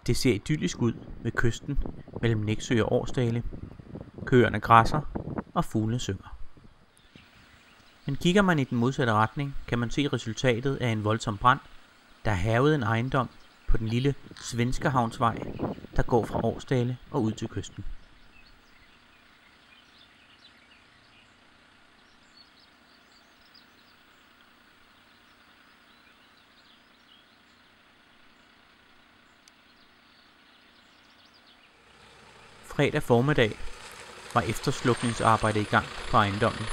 Det ser idyllisk ud ved kysten mellem Nexø og Årsdale. Køerne græsser, og fuglene synger. Men kigger man i den modsatte retning, kan man se resultatet af en voldsom brand, der hærgede en ejendom på den lille Svenskehavnsvej, der går fra Årsdale og ud til kysten. Fredag formiddag var efterslukningsarbejdet i gang på ejendommen.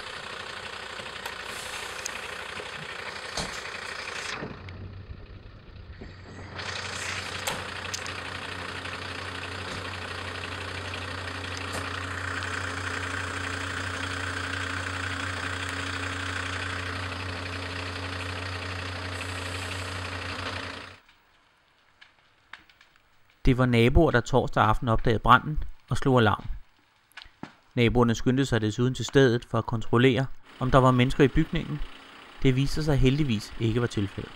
Det var naboer, der torsdag aften opdagede branden og slog alarm. Naboerne skyndte sig desuden til stedet for at kontrollere, om der var mennesker i bygningen. Det viste sig heldigvis ikke var tilfældet.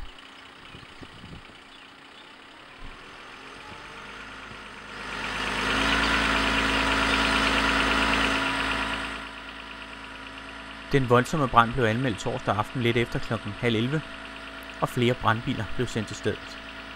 Den voldsomme brand blev anmeldt torsdag aften lidt efter kl. 10:30, og flere brandbiler blev sendt til stedet.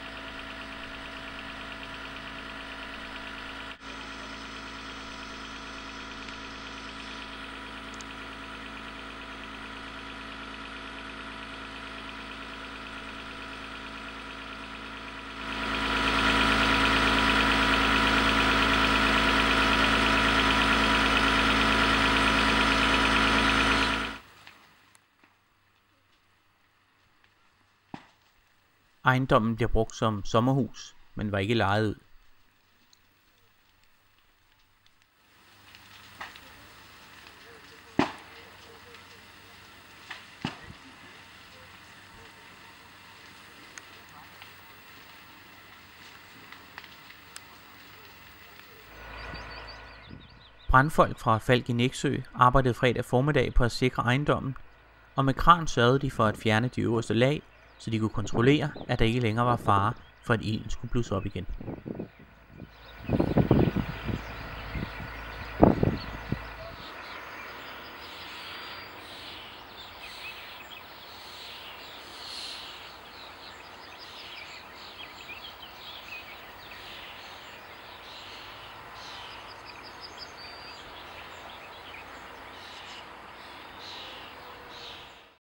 Ejendommen bliver brugt som sommerhus, men var ikke lejet ud. Brandfolk fra Falck i Nexø arbejdede fredag formiddag på at sikre ejendommen, og med kran sørgede de for at fjerne de øverste lag, så de kunne kontrollere, at der ikke længere var fare for, at ilden skulle blusse op igen.